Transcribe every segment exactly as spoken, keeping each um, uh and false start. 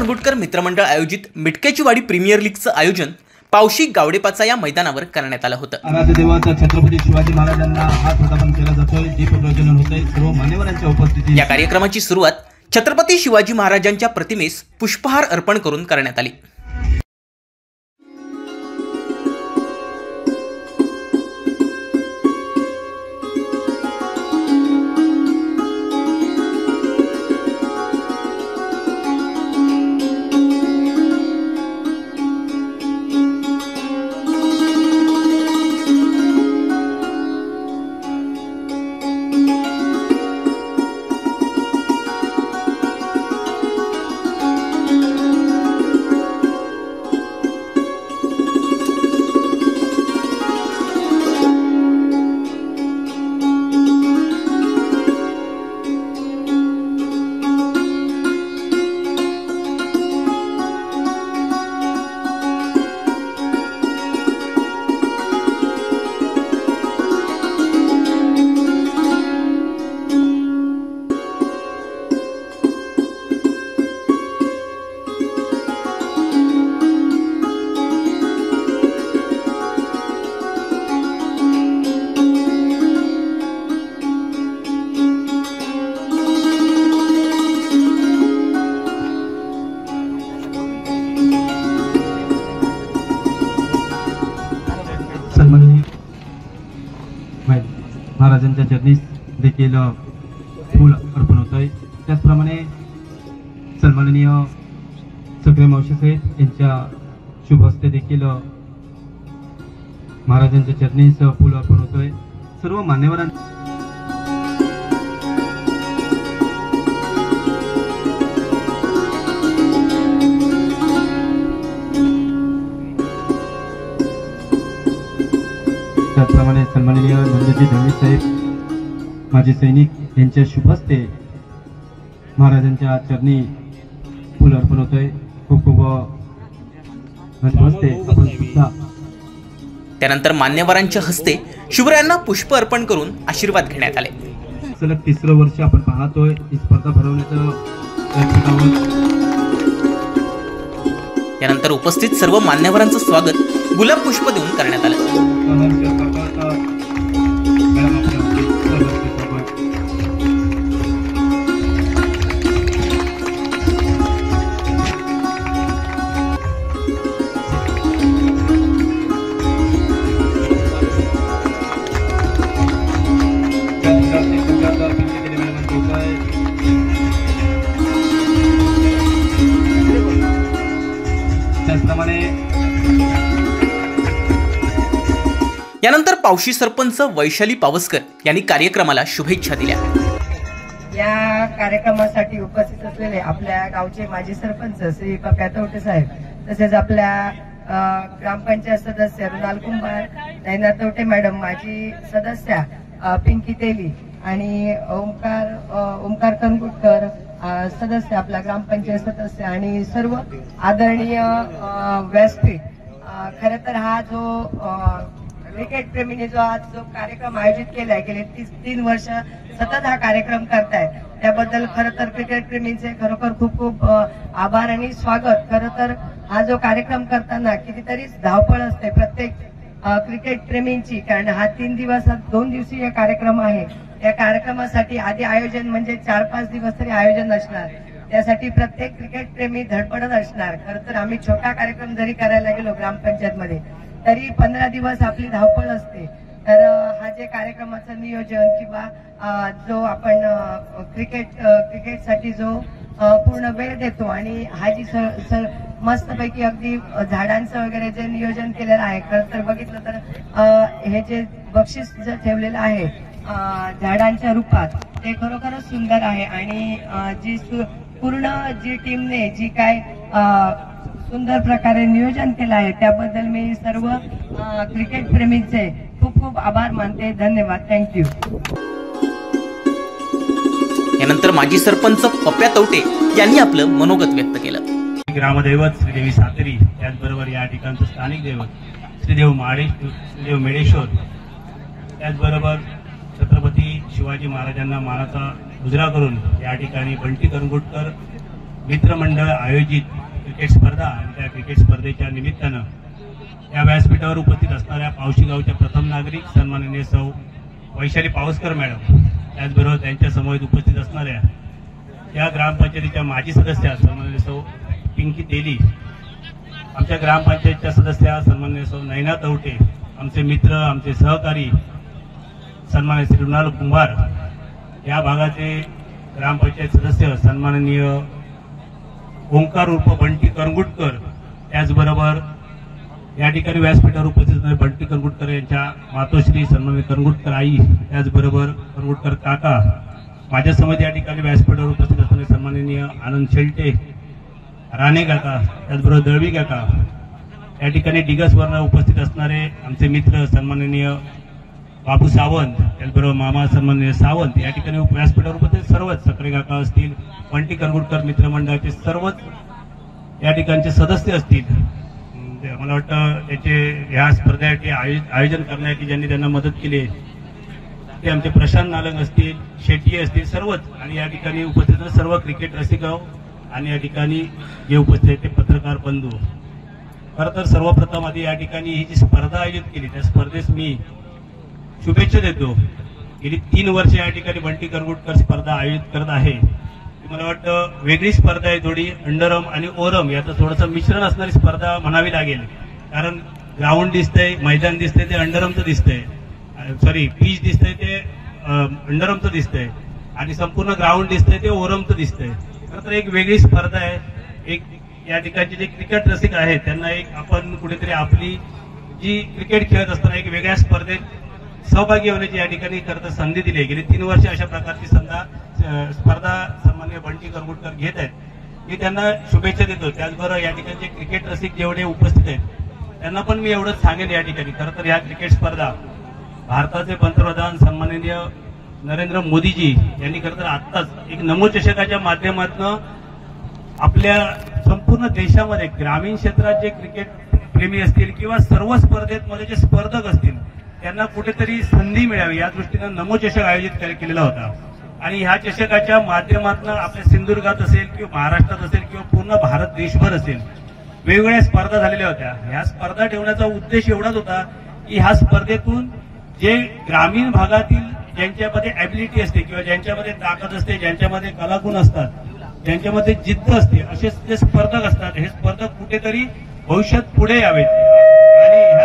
करंगुटकर मित्रमंडळ आयोजित मिटक्याची वाडी प्रीमियर लीगचं आयोजन पावशी गावडेपाचा या मैदानावर करण्यात आलं होतं। आराध्य देवता छत्रपती शिवाजी महाराजांना हात प्रदान केला जातोय, दीप प्रज्वलन होतंय सर्व मान्यवरांच्या उपस्थितीत। या कार्यक्रमाची सुरुवात छत्रपती शिवाजी महाराजांच्या प्रतिमेस पुष्पहार अर्पण करून करण्यात आली। महाराजांच्या चरणी देखील फूल अर्पण होत आहे। त्याचप्रमाणे सन्माननीय सगळे मावशी साहेब यांच्या शुभ हस्ते देखील महाराजांच्या चरणी फूल अर्पण होत आहे। सर्व मान्यवरांना त्याचप्रमाणे सन्माननीय नंदजी धर्मी साहेब माजी सैनिक यांच्या शुभ हस्ते महाराजांच्या चरणी फूल अर्पण होत आहे। खूप खूप नमस्ते। आपण सुद्धा त्यानंतर मान्यवरांच्या हस्ते शिवरायांना पुष्प अर्पण करून आशीर्वाद घेण्यात आले। सलग तिसरं वर्ष आपण पाहतोय ही स्पर्धा भरवण्याचं। यानंतर उपस्थित सर्व मान्यवरांचं स्वागत गुलाब पुष्प देऊन करण्यात आलं। यानंतर पावशी सरपंच वैशाली पावसकर यांनी कार्यक्रमाला शुभेच्छा दिल्या। या कार्यक्रमासाठी उपस्थित असलेले आपल्या गावचे माजी सरपंच श्री पप्या तवटे साहेब, तसेच आपल्या ग्रामपंचायत सदस्य रुणाल कुंभार, नैना तवटे मॅडम, माजी सदस्या पिंकी तेली आणि ओमकार ओमकार करंगुटकर सदस्य, आपला ग्रामपंचायत सदस्य आणि सर्व आदरणीय व्यासपीठ। खरं तर हा जो क्रिकेट प्रेमीने जो आज जो कार्यक्रम आयोजित केलाय, गेले तीस तीन वर्ष सतत हा कार्यक्रम करताय, त्याबद्दल खरं तर क्रिकेट प्रेमींचे खरोखर खूप खूप आभार आणि स्वागत। खरं तर हा जो कार्यक्रम करताना कितीतरी धावपळ असते प्रत्येक क्रिकेट प्रेमींची, कारण हा तीन दिवस दोन दिवसीय कार्यक्रम आहे। या कार्यक्रमासाठी आधी आयोजन म्हणजे चार पाच दिवस तरी आयोजन असणार, त्यासाठी प्रत्येक क्रिकेट प्रेमी धडपडत असणार। खरं तर आम्ही छोटा कार्यक्रम जरी करायला गेलो ग्रामपंचायत मध्ये तरी पंधरा दिवस आपली धावपळ असते। तर हा जे कार्यक्रमाचं नियोजन किंवा जो आपण क्रिकेट क्रिकेटसाठी जो पूर्ण वेळ देतो आणि हा जी मस्तपैकी अगदी झाडांचं वगैरे जे नियोजन केलेलं आहे, खरं तर बघितलं तर हे जे बक्षीस जे ठेवलेलं आहे झाडांच्या रूपात ते खरोखरच सुंदर आहे। आणि जी पूर्ण जी टीमने जी काय सुंदर प्रकारे नियोजन केलं आहे त्याबद्दल मी सर्व क्रिकेट प्रेमींचे खूप खूप आभार मानते। धन्यवाद, थँक्यू। यानंतर माजी सरपंच पप्या तवटे यांनी आपलं मनोगत व्यक्त केलं। ग्रामदैवत श्रीदेवी सातेरी, त्याचबरोबर या ठिकाणचं स्थानिक दैवत श्रीदेव माळे श्रीदेव मेडेश्वर, त्याचबरोबर छत्रपती शिवाजी महाराजांना मानाचा मुजरा करून या ठिकाणी बंटी करंगुटकर मित्रमंडळ आयोजित क्रिकेट स्पर्धा आणि त्या क्रिकेट स्पर्धेच्या निमित्तानं या व्यासपीठावर उपस्थित असणाऱ्या पावशी गावच्या प्रथम नागरिक सन्माननीय सौ वैशाली पावसकर मॅडम, त्याचबरोबर त्यांच्या समवेत उपस्थित असणाऱ्या या ग्रामपंचायतीच्या माजी सदस्या सन्माननीय सौ पिंकी तेली, आमच्या ग्रामपंचायतच्या सदस्या सन्माननीय सौ नैना तवटे, आमचे मित्र, आमचे सहकारी सन्माननीय श्री रुणाल कुंभार, या भागाचे ग्रामपंचायत सदस्य सन्माननीय ओंकार उर्फ बंटी करंगुटकर, त्याचबरोबर या ठिकाणी व्यासपीठावर उपस्थित असणारे बंटी करंगुटकर यांच्या मातोश्री सन्माननीय करंगुटकर आई, त्याचबरोबर करंगुटकर काका, माझ्या समोर या ठिकाणी व्यासपीठावर उपस्थित असणारे सन्माननीय आनंद शेलटे, राणे काका, त्याचबरोबर दळवी काका, या ठिकाणी डिगसवरनं उपस्थित असणारे आमचे मित्र सन्माननीय बाबू सावंत, त्याचबरोबर मामा सन्माननीय सावंत, या ठिकाणी व्यासपीठावर उपस्थित सर्वच सक्रे काका असतील, बंटी करंगुटकर मित्रमंडळाचे सर्वच या ठिकाणचे सदस्य असतील. मला वाटतं त्याचे ह्या स्पर्धेसाठी आयोजन करण्यासाठी ज्यांनी त्यांना मदत केली ते आमचे प्रशांत नालंग असतील, शेट्टी असतील, सर्वच, आणि या ठिकाणी उपस्थित सर्व क्रिकेट रसिक आणि या ठिकाणी जे उपस्थित आहेत ते पत्रकार बंधू. खरं तर सर्वप्रथम आधी या ठिकाणी ही जी स्पर्धा आयोजित केली त्या स्पर्धेस मी शुभेच्छा देतो. गेली तीन वर्ष या ठिकाणी बंटी करंगुटकर स्पर्धा आयोजित करत आहे. मला वाटतं वेगळी स्पर्धा आहे, थोडी अंडरम आणि ओरम याचं थोडंसं मिश्रण असणारी स्पर्धा म्हणावी लागेल. कारण ग्राउंड दिसतंय, मैदान दिसतंय ते अंडरमचं दिसतंय, सॉरी पीच दिसतंय ते अंडरमचं दिसतंय, आणि संपूर्ण ग्राउंड दिसतंय ते ओरमचं दिसतंय. खरं तर एक वेगळी स्पर्धा आहे. एक या ठिकाणचे जे क्रिकेट रसिक आहेत त्यांना एक आपण कुठेतरी आपली जी क्रिकेट खेळत असताना एक वेगळ्या स्पर्धेत सहभागी होण्याची या ठिकाणी खरं तर संधी दिली. गेली तीन वर्ष अशा प्रकारची संधा स्पर्धा सन्माननीय बंटी करंगुटकर घेत आहेत. मी त्यांना शुभेच्छा देतो. त्याचबरोबर या ठिकाणचे क्रिकेट रसिक जेवढे उपस्थित आहेत त्यांना पण मी एवढंच सांगेन, या ठिकाणी खरं तर या क्रिकेट स्पर्धा भारताचे पंतप्रधान सन्माननीय नरेंद्र मोदीजी यांनी खरं तर आत्ताच एक नमो चषकाच्या माध्यमातून आपल्या संपूर्ण देशामध्ये ग्रामीण क्षेत्रात जे क्रिकेट प्रेमी असतील किंवा सर्व स्पर्धेत मध्ये जे स्पर्धक असतील त्यांना कुठेतरी संधी मिळावी या दृष्टीनं नमो चषक आयोजित केलेला होता. आणि ह्या चषकाच्या माध्यमातून आपल्या सिंधुदुर्गात असेल किंवा महाराष्ट्रात असेल किंवा पूर्ण भारत देशभर असेल वेगवेगळ्या स्पर्धा झालेल्या होत्या. ह्या स्पर्धा ठेवण्याचा उद्देश एवढाच होता की ह्या स्पर्धेतून जे ग्रामीण भागातील ज्यांच्यामध्ये ॲबिलिटी असते किंवा ज्यांच्यामध्ये ताकद असते, ज्यांच्यामध्ये कलागुण असतात, ज्यांच्यामध्ये जिद्द असते, असे जे स्पर्धक असतात हे स्पर्धक कुठेतरी भविष्यात पुढे यावेत. आणि ह्या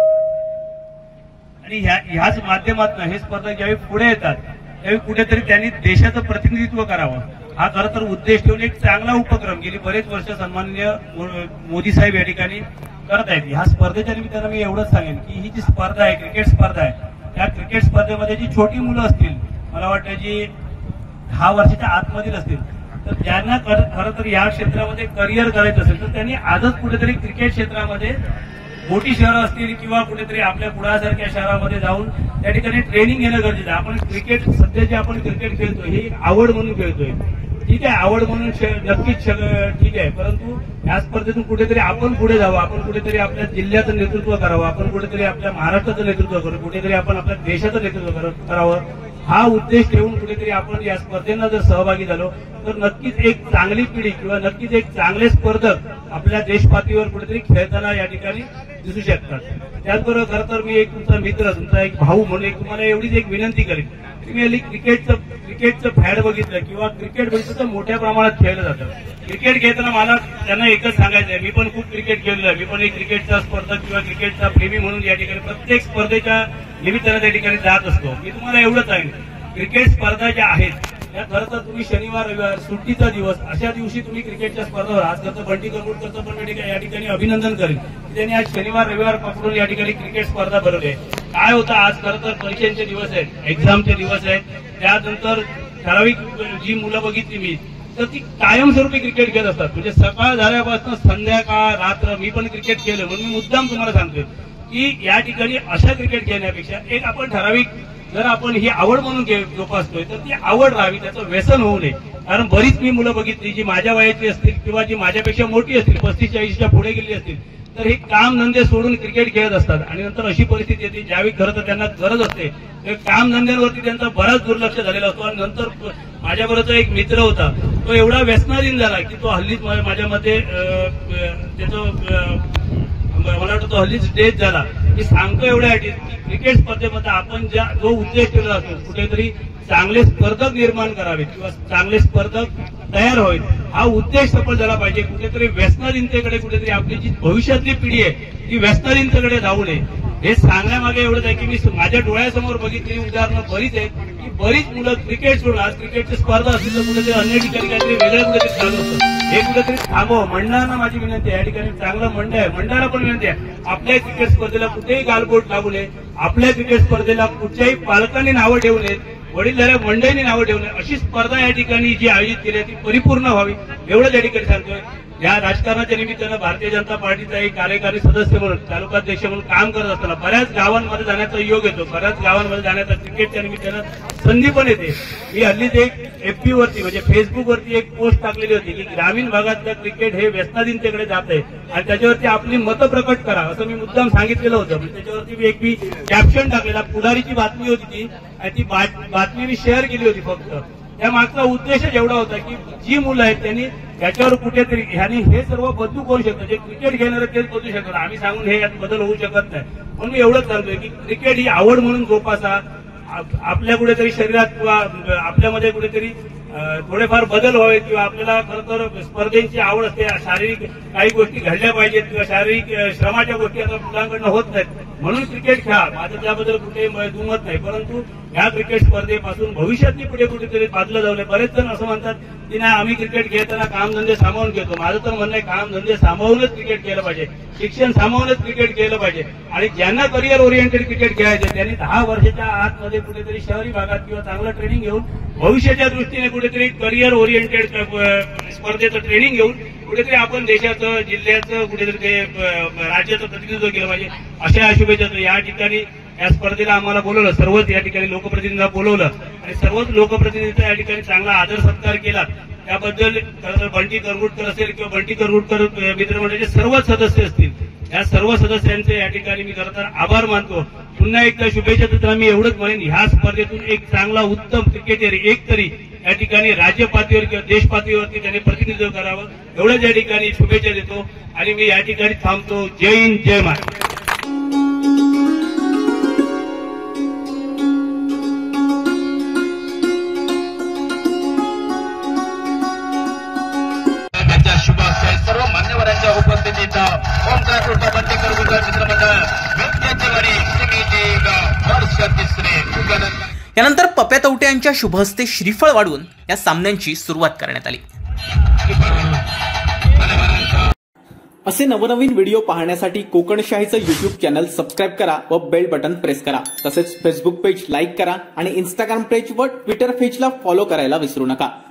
आणि ह्याच माध्यमातून हे स्पर्धक ज्यावेळी पुढे येतात त्यावेळी कुठेतरी त्यांनी देशाचं प्रतिनिधित्व करावं हा खरं तर उद्देश ठेवून एक चांगला उपक्रम गेली बरेच वर्ष सन्माननीय मोदी साहेब या ठिकाणी करत आहेत. ह्या स्पर्धेच्या निमित्तानं मी एवढंच सांगेन की ही जी स्पर्धा आहे, क्रिकेट स्पर्धा आहे, त्या क्रिकेट स्पर्धेमध्ये जी छोटी मुलं असतील, मला वाटतं जी दहा वर्षाच्या आतमधील असतील, तर ज्यांना खरं तर या क्षेत्रामध्ये करिअर करायचं असेल तर त्यांनी आजच कुठेतरी क्रिकेट क्षेत्रामध्ये मोठी शहरं असतील किंवा कुठेतरी आपल्या पुण्यासारख्या शहरामध्ये जाऊन त्या ठिकाणी ट्रेनिंग घेणं गरजेचं आहे. आपण क्रिकेट सध्या जे आपण क्रिकेट खेळतोय ही आवड म्हणून खेळतोय, ठीक आहे, आवड म्हणून नक्कीच ठीक आहे, परंतु या स्पर्धेतून कुठेतरी आपण पुढे जावं, आपण कुठेतरी आपल्या जिल्ह्याचं नेतृत्व करावं, आपण कुठेतरी आपल्या महाराष्ट्राचं नेतृत्व करू, कुठेतरी आपण आपल्या देशाचं नेतृत्व करावं हा उद्देश ठेवून कुठेतरी आपण या स्पर्धेला जर सहभागी झालो तर नक्कीच एक चांगली पिढी किंवा नक्कीच एक चांगले स्पर्धक आपल्या देशपातळीवर कुठेतरी खेळताना या ठिकाणी दिसू शकतात. त्याचबरोबर खरं तर मी एक तुमचा मित्र, तुमचा एक भाऊ म्हणून एक तुम्हाला एवढीच एक विनंती करेन. तुम्ही क्रिकेटचं क्रिकेटचं फॅड बघितलं किंवा क्रिकेट बघितलं तर मोठ्या प्रमाणात खेळलं जातं. क्रिकेट खेळताना मला त्यांना एकच सांगायचं आहे, मी पण खूप क्रिकेट खेळलो आहे, मी पण एक क्रिकेटचा स्पर्धक किंवा क्रिकेटचा प्रेमी म्हणून या ठिकाणी प्रत्येक स्पर्धेच्या निमित्तानं त्या ठिकाणी जात असतो. मी तुम्हाला एवढंच सांगेन, क्रिकेट स्पर्धा ज्या आहेत त्या खरं तर तुम्ही शनिवार रविवार सुट्टीचा दिवस अशा दिवशी तुम्ही क्रिकेटच्या स्पर्धेवर, आज करतं बंटी करंगुटकरचं पण मी या ठिकाणी अभिनंदन करेन की त्यांनी आज शनिवार रविवार पकडून या ठिकाणी क्रिकेट स्पर्धा भरवली आहे. काय होतं, आज खरं तर परीक्षांचे दिवस आहेत, एक्झामचे दिवस आहेत, त्यानंतर ठराविक जी मुलं बघितली मी तर ती कायमस्वरूपी क्रिकेट खेळत असतात. म्हणजे सकाळ झाल्यापासून संध्याकाळ रात्र मी पण क्रिकेट खेळलो. म्हणून मी मुद्दाम तुम्हाला सांगतोय की या ठिकाणी अशा क्रिकेट खेळण्यापेक्षा एक आपण ठराविक जर आपण ही आवड म्हणून जोपासतोय तर ती आवड राहावी, त्याचं व्यसन होऊ नये. कारण बरीच मी मुलं बघितली जी माझ्या वयाची असतील किंवा जी माझ्यापेक्षा मोठी असतील, पस्तीस चाळीसच्या पुढे गेलेली असतील, तर हे काम धंदे सोडून क्रिकेट खेळत असतात आणि नंतर अशी परिस्थिती येते ज्यावेळी खरं तर त्यांना गरज असते काम धंद्यांवरती त्यांचा बराच दुर्लक्ष झालेला असतो. आणि नंतर माझ्याबरोबरचा एक मित्र होता, तो एवढा व्यसनाधीन झाला की तो हल्लीच माझ्या मते त्याचं मला वाटतं तो हल्लीच डेथ झाला. मी सांगतो एवढ्यासाठी क्रिकेट स्पर्धेमध्ये आपण ज्या जो उद्देश ठेवला असतो कुठेतरी चांगले स्पर्धक निर्माण करावे किंवा चांगले स्पर्धक तयार होईल, हा उद्देश सफल झाला पाहिजे. कुठेतरी व्यसनाधीनतेकडे कुठेतरी आपली जी भविष्यातली पिढी आहे ती व्यसनाधीनतेकडे जाऊ नये. हे सांगण्यामागे एवढंच आहे की मी माझ्या डोळ्यासमोर बघितलेली उदाहरणं बरीच आहेत की बरीच मुलं क्रिकेट सोडून आज क्रिकेटची स्पर्धा असेल तर कुठेतरी अन्य ठिकाणी काहीतरी वेगळं कुठेतरी चालू असतं. हे कुठेतरी थांबव. मंडळांना माझी विनंती आहे, या ठिकाणी चांगलं मंडळ आहे, मंडळाला पण विनंती आहे आपल्या क्रिकेट स्पर्धेला कुठेही गालबोट लागू नये, आपल्या क्रिकेट स्पर्धेला कुठच्याही पालकांनी नावं ठेवू नयेत, वडीलधाऱ्या मंडळींनी नावं ठेवू नये. अशी स्पर्धा या ठिकाणी जी आयोजित केली आहे ती परिपूर्ण व्हावी एवढंच या ठिकाणी सांगतोय. या राजकारणाच्या निमित्तानं भारतीय जनता पार्टीचा एक कार्यकारी सदस्य म्हणून तालुकाध्यक्ष म्हणून काम करत असताना बऱ्याच गावांमध्ये जाण्याचा योग येतो, बऱ्याच गावांमध्ये जाण्याचा क्रिकेटच्या निमित्तानं संधी पण येते. मी हल्लीच एक एफपी वरती म्हणजे फेसबुक वरती एक पोस्ट टाकलेली होती की ग्रामीण भागातलं क्रिकेट हे व्यसनाधीनतेकडे जात आहे आणि त्याच्यावरती आपली मतं प्रकट करा असं मी मुद्दाम सांगितलेलं होतं. त्याच्यावरती मी एक मी कॅप्शन टाकलेला, पुढारीची बातमी होती ती आणि ती बातमी मी शेअर केली होती. फक्त त्या मागचा उद्देशच एवढा होता की जी मुलं आहेत त्यांनी त्याच्यावर कुठेतरी ह्यांनी हे सर्व बदलू करू शकतं, जे क्रिकेट घेणारे तेच बदलू शकतात. आम्ही सांगून हे यात बदल होऊ शकत नाही. म्हणून मी एवढंच सांगतोय की क्रिकेट ही आवड म्हणून जोपासा, आपल्या कुठेतरी शरीरात किंवा आपल्यामध्ये कुठेतरी थोडेफार बदल व्हावे किंवा आपल्याला खरं तर स्पर्धेची आवड असते, शारीरिक काही गोष्टी घडल्या पाहिजेत किंवा शारीरिक श्रमाच्या गोष्टी आता मुलांकडनं होत नाहीत म्हणून क्रिकेट खेळा, माझं त्याबद्दल कुठेही दुमत नाही. परंतु या क्रिकेट स्पर्धेपासून भविष्यातली पुढे कुठेतरी बाजलं जाऊ नये. बरेच जण असं म्हणतात की नाही आम्ही क्रिकेट खेळताना कामधंदे सामावून घेतो. माझं तर म्हणणं आहे कामधंदे सामावूनच क्रिकेट केलं पाहिजे, शिक्षण सामावूनच क्रिकेट केलं पाहिजे आणि ज्यांना करिअर ओरिएंटेड क्रिकेट खेळायचे त्यांनी दहा वर्षाच्या आतमध्ये कुठेतरी शहरी भागात किंवा चांगलं ट्रेनिंग घेऊन भविष्याच्या दृष्टीने कुठेतरी करिअर ओरिएंटेड स्पर्धेचं ट्रेनिंग घेऊन कुठेतरी आपण देशाचं जिल्ह्याचं कुठेतरी ते राज्याचं प्रतिनिधित्व केलं पाहिजे. अशा शुभेच्छा. या ठिकाणी या स्पर्धेला आम्हाला बोलवलं, सर्वच या ठिकाणी लोकप्रतिनिधींना बोलवलं आणि सर्वच लोकप्रतिनिधींचा या ठिकाणी चांगला आदर सत्कार केला. त्याबद्दल खरं तर बंटी करगुटकर असेल किंवा बंटी करगुटकर मित्रमंडळाचे सर्वच सदस्य असतील, या सर्व सदस्यांचे या ठिकाणी मी खरं तर आभार मानतो. पुन्हा एकदा शुभेच्छा देताना मी एवढंच म्हणेन ह्या स्पर्धेतून एक चांगला उत्तम क्रिकेटर एक तरी या ठिकाणी राज्य पातळीवर किंवा देश पातळीवरती त्यांनी प्रतिनिधित्व करावं एवढंच या ठिकाणी शुभेच्छा देतो आणि मी या ठिकाणी थांबतो. जय हिंद, जय महाराष्ट्र. सर्व मान्यवरांच्या उपस्थितीत ओमकार उर्फ बंटी करगुटकर मित्रमंडळ विद्यार्थीवाडी वर्ष तिसरे. यानंतर पप्या तवटे यांच्या शुभहस्ते श्रीफळ वाढवून या सामन्यांची सुरुवात करण्यात आली. असे नवनवीन व्हिडिओ पाहण्यासाठी कोकणशाहीचं युट्यूब चॅनल सबस्क्राईब करा व बेल बटन प्रेस करा. तसेच फेसबुक पेज लाईक करा आणि इंस्टाग्राम पेज व ट्विटर पेजला फॉलो करायला विसरू नका.